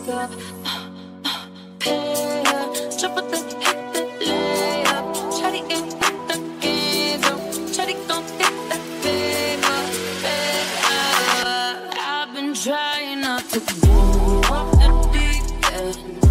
up. Pay up, triple the hit the layup. Shawty ain't hit the game though. Shawty gon' hit that paper. I've been trying not to go off the deep end.